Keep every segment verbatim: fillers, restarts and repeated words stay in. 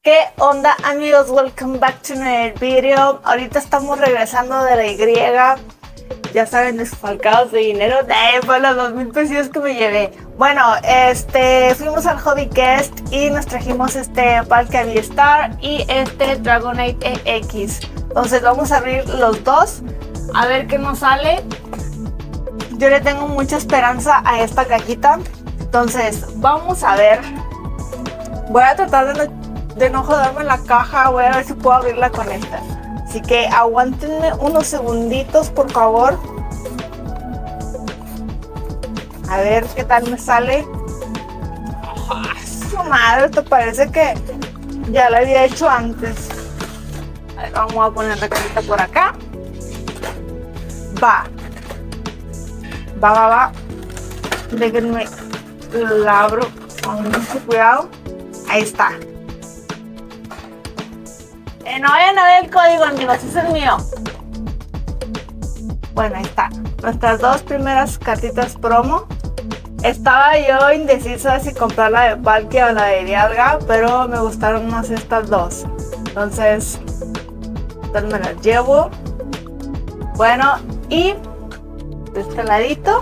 ¿Qué onda, amigos? Welcome back to another video. Ahorita estamos regresando de la Y. Ya saben, desfalcados de dinero. De por los dos mil pesos que me llevé. Bueno, este fuimos al Hobby Quest y nos trajimos este Valkyrie Star y este Dragonite E X. Entonces vamos a abrir los dos a ver qué nos sale. Yo le tengo mucha esperanza a esta cajita. Entonces vamos a ver. Voy a tratar de no de no joderme la caja, voy a ver si puedo abrirla con esta. Así que aguántenme unos segunditos, por favor. A ver qué tal me sale. Oh, su madre, esto parece que ya lo había hecho antes. A ver, vamos a poner la carita por acá. Va. Va, va, va. Déjenme la abro con mucho cuidado. Ahí está. Eh, no vayan a ver el código, amigos, ese es el mío. Bueno, ahí está. Nuestras dos primeras cartitas promo. Estaba yo indecisa si comprar la de Valkyrie o la de Dialga, pero me gustaron más estas dos. Entonces, estas me las llevo. Bueno, y de este ladito.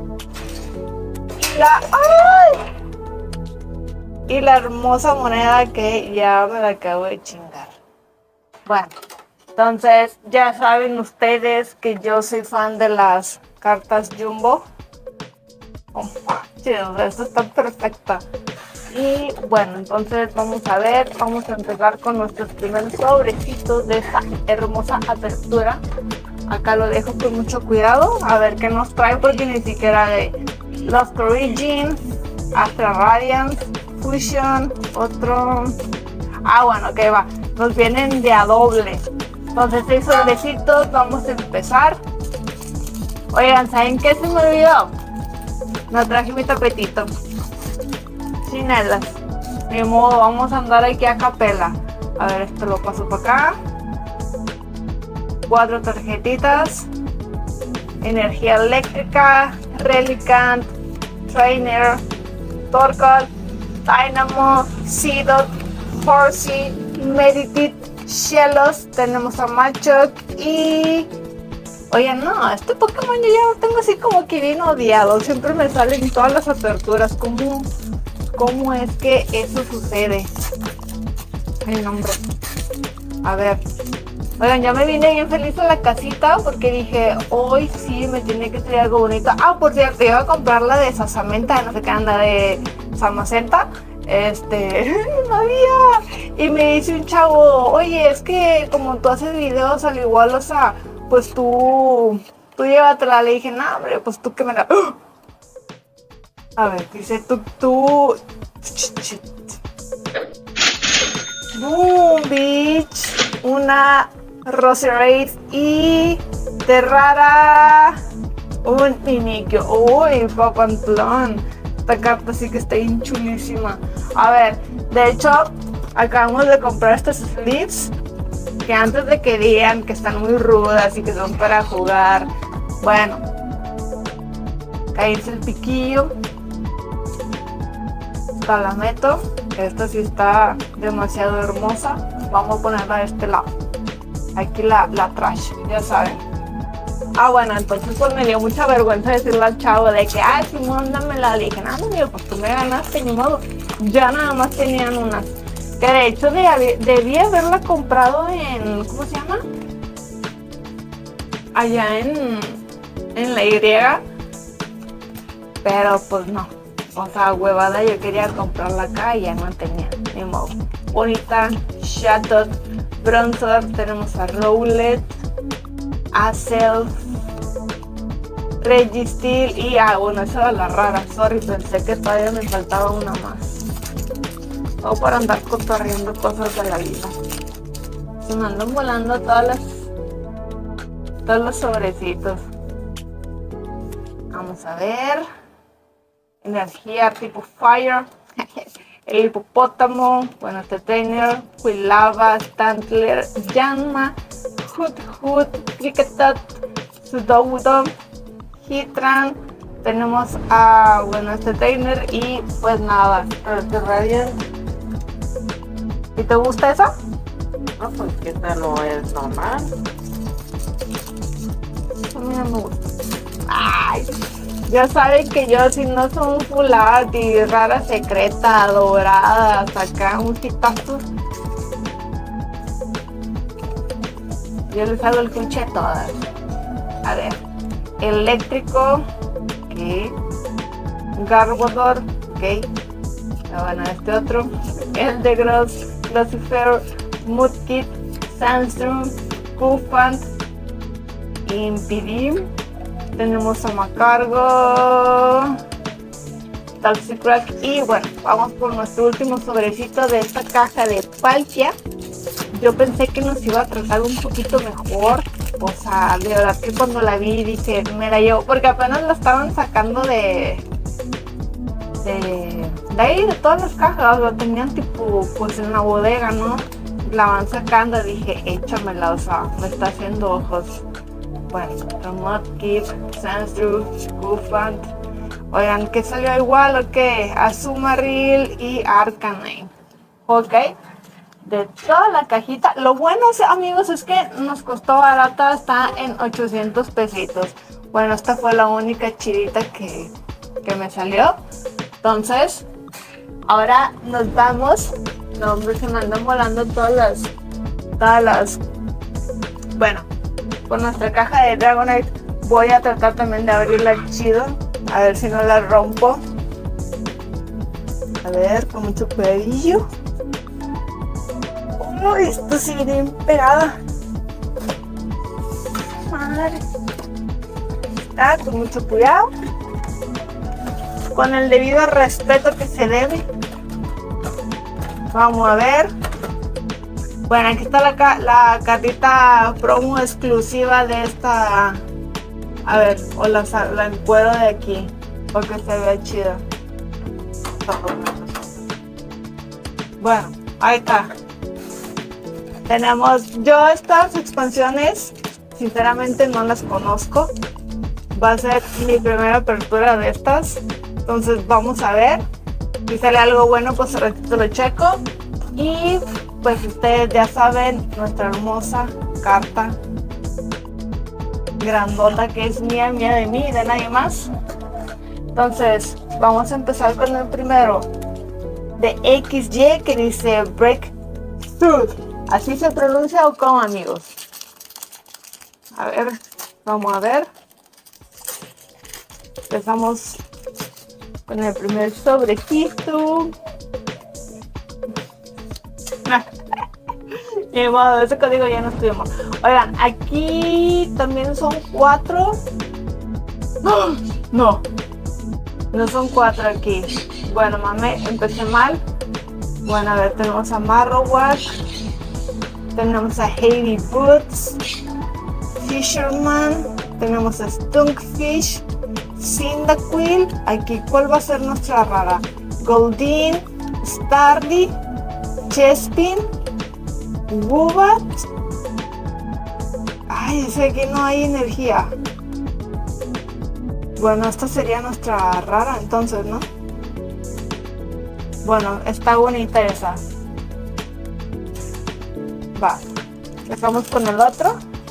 Y la, ¡ay! Y la hermosa moneda que ya me la acabo de chingar. Bueno, entonces ya saben ustedes que yo soy fan de las cartas Jumbo. Oh, chido, esto está perfecta. Y bueno, entonces vamos a ver, vamos a empezar con nuestros primeros sobrecitos de esta hermosa apertura. Acá lo dejo con mucho cuidado, a ver qué nos trae, porque ni siquiera de Lost Origin, Astra Radiance, Fusion, otro... Ah, bueno, que va. Nos vienen de a doble. Entonces, seis sobrecitos. Vamos a empezar. Oigan, ¿saben qué se me olvidó? No traje mi tapetito. Sin alas. De modo, vamos a andar aquí a capela. A ver, esto lo paso para acá. Cuatro tarjetitas. Energía eléctrica. Relicanth. Trainer. Torkoal. Dynamo. Seedot. Horsey, Meditite, Shellos, tenemos a Machop y... Oigan, no, este Pokémon yo ya lo tengo así como que bien odiado. Siempre me salen en todas las aperturas. ¿Cómo, cómo es que eso sucede? El nombre. A ver. Oigan, ya me vine bien feliz a la casita porque dije, hoy sí me tiene que traer algo bonito. Ah, por cierto, iba a comprar la de Sasamenta, no sé qué anda, de Samacenta. Este, no había. Y me dice un chavo, oye, es que como tú haces videos al igual, o sea, pues tú, tú llévatela. Le dije, no, hombre, pues tú que me la... ¡Oh! A ver, dice, tú, tú... Boom, bitch. Una Roserade y de rara un Mimikyu. Uy, papantlón. Esta carta sí que está bien chulísima. A ver, de hecho, acabamos de comprar estas sleeves que antes de que digan que están muy rudas y que son para jugar. Bueno, caíse el piquillo. Esta la meto. Esta sí está demasiado hermosa. Vamos a ponerla de este lado. Aquí la, la trash, ya saben. Ah, bueno, entonces pues me dio mucha vergüenza decirle al chavo de que, ay, Simón, dámela. Le dije, nada, amigo, pues tú me ganaste, ni modo. Ya nada más tenían unas. Que de hecho debí, debí haberla comprado en, ¿cómo se llama? Allá en, en la Y. Pero pues no. O sea, huevada, yo quería comprarla acá y ya no tenía, ni modo. Bonita, Chatot, Bronzor, tenemos a Rowlet, Azelf, Registeel y ah, bueno, esa era la rara, sorry, pensé que todavía me faltaba una más. Todo para andar cotorreando cosas de la vida. Se me andan volando todas las todos los sobrecitos. Vamos a ver. Energía tipo Fire. El hipopótamo, bueno, este trainer, Quilava, Stantler, Yanma, Hoot Hoot, Kricketot, Sudowoodo, Heatran. Tenemos a, bueno, este trainer y pues nada, este Radiant. ¿Y te gusta esa? No, pues que esta no es normal. A mí no me gusta. Ay, ya saben que yo si no son full art y rara secreta, doradas, acá un hitazo. Yo les hago el coche a todas. A ver, eléctrico, ok. Garbodor, ok. Bueno, este otro, Eldegoss, Lucifer, Mudkip, Sandstrom, Koufant, Impidim. Tenemos a Macargo, Toxicrack y bueno, vamos por nuestro último sobrecito de esta caja de Palkia. Yo pensé que nos iba a tratar un poquito mejor, o sea, de verdad que cuando la vi dije, me la llevo, porque apenas la estaban sacando de, de, de ahí, de todas las cajas, lo tenían tipo, pues en la bodega, ¿no? La van sacando y dije, échamela, o sea, me está haciendo ojos. Bueno, Mudkip, Sandstrom, Koufant. Oigan, ¿qué salió igual o qué? Azumarill y Arcanine. Ok. De toda la cajita. Lo bueno, amigos, es que nos costó barata. Está en ochocientos pesitos. Bueno, esta fue la única chidita que, que me salió. Entonces, ahora nos vamos. No, hombre, se me andan volando todas las... Todas las... Bueno, con nuestra caja de Dragonite voy a tratar también de abrirla chido. A ver si no la rompo. A ver, con mucho cuidadillo. Uy, esto sí viene bien pegada. Madre. Está con mucho cuidado. Con el debido respeto que se debe. Vamos a ver. Bueno, aquí está la, la cartita promo exclusiva de esta. A ver, o la, la encuero de aquí, porque se ve chida. Bueno, ahí está. Tenemos, yo estas expansiones, sinceramente no las conozco. Va a ser mi primera apertura de estas. Entonces vamos a ver. Si sale algo bueno, pues al ratito lo checo. Y pues ustedes ya saben, nuestra hermosa carta grandota que es mía, mía de mí y de nadie más. Entonces vamos a empezar con el primero de X Y que dice Breakthrough. ¿Así se pronuncia o cómo, amigos? A ver, vamos a ver. Empezamos con el primer sobrecito. Ni modo, ese código ya no estuvimos. Oigan, aquí también son cuatro. No, no, no son cuatro aquí. Bueno, mame, empecé mal. Bueno, a ver, tenemos a Marowak, tenemos a Heavy Boots, Fisherman, tenemos a Stunkfish, Cyndaquil. Aquí, ¿cuál va a ser nuestra rara? Goldeen, Starly, Chespin, Woobat. Ay, ese aquí no hay energía. Bueno, esta sería nuestra rara entonces, ¿no? Bueno, está bonita esa. Va. Empezamos con el otro.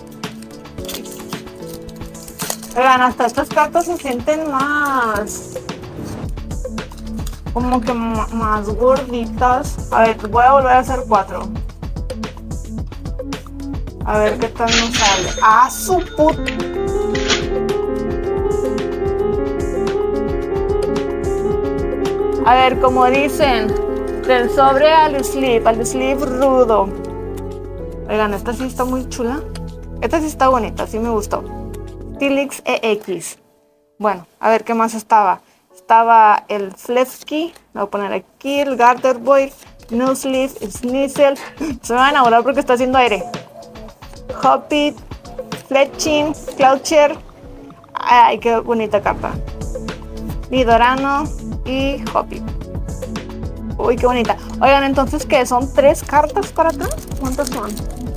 Oigan, hasta estas cartas se sienten más... como que más gorditas. A ver, voy a volver a hacer cuatro. A ver qué tal nos sale. ¡Ah, su puta! A ver, como dicen, del sobre al sleeve, al sleeve rudo. Oigan, esta sí está muy chula. Esta sí está bonita, sí me gustó. Tilix E X. Bueno, a ver qué más estaba. Estaba el Flesky, lo voy a poner aquí, el Garterboy, Nuzleaf, Sneasel. Se me van a volar porque está haciendo aire. Hoppit, Fletching, Cloucher. Ay, qué bonita carta. Nidorano y Hoppit. Uy, qué bonita. Oigan, entonces, ¿qué? ¿Son tres cartas para acá? ¿Cuántas son?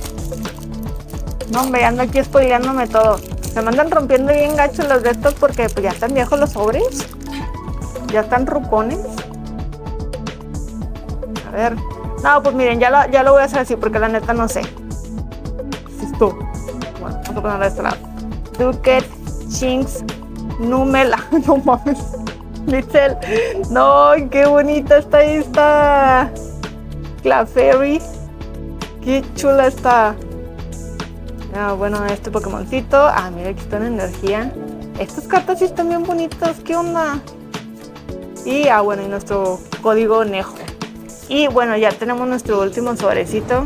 No, hombre, ando aquí spoileándome todo. Se me andan rompiendo bien gachos los de estos porque pues, ya están viejos los sobres. Ya están rucones. A ver, No, pues miren, ya lo, ya lo voy a hacer así porque la neta no sé. Listo. Bueno, vamos a ponerlo de este lado. Duket, Chinks, Numela. No mames. Little. No, qué bonita está esta. Clefairy. Qué chula está. Ah, bueno, este Pokémoncito. Ah, mira, aquí está en energía. Estas cartas sí están bien bonitas. ¿Qué onda? Y, ah, bueno, y nuestro código Nejo. Y bueno, ya tenemos nuestro último sobrecito.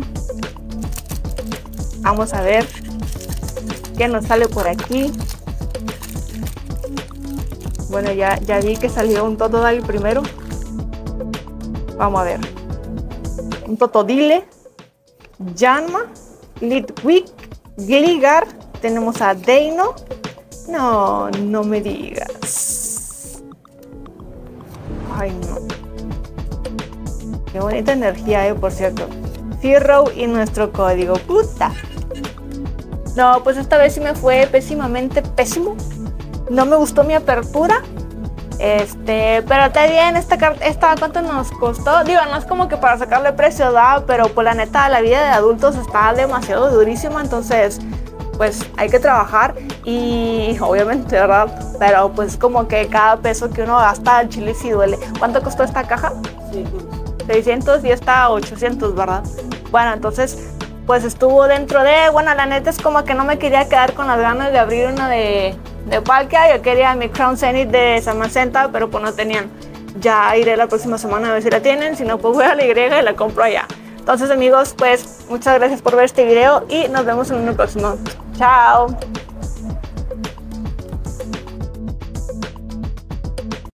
Vamos a ver qué nos sale por aquí. Bueno, ya, ya vi que salió un Totodile primero. Vamos a ver. Un Totodile. Yanma. Litwick. Gligar. Tenemos a Deino. No, no me digas. Ay, no. Qué bonita energía, eh, por cierto. Fearow y nuestro código. Puta. No, pues esta vez sí me fue pésimamente pésimo. No me gustó mi apertura. Este, pero está bien, esta carta, esta, ¿cuánto nos costó? Digo, no es como que para sacarle precio, da, pero pues la neta, la vida de adultos está demasiado durísima, entonces, pues hay que trabajar y obviamente, ¿verdad? Pero pues como que cada peso que uno gasta al chile sí duele. ¿Cuánto costó esta caja? Sí. seiscientos y esta ochocientos, ¿verdad? Bueno, entonces, pues estuvo dentro de, bueno, la neta es como que no me quería quedar con las ganas de abrir una de... de Palkia. Yo quería mi Crown Zenith de Samacenta, pero pues no tenían. Ya iré la próxima semana a ver si la tienen, si no pues voy a la Y y la compro allá. Entonces amigos, pues muchas gracias por ver este video y nos vemos en un próximo. Chao.